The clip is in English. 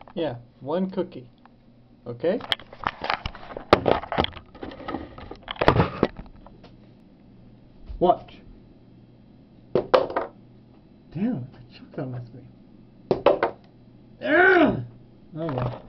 Yeah, one cookie. Okay? Watch. Damn, I choked on my screen. Oh well.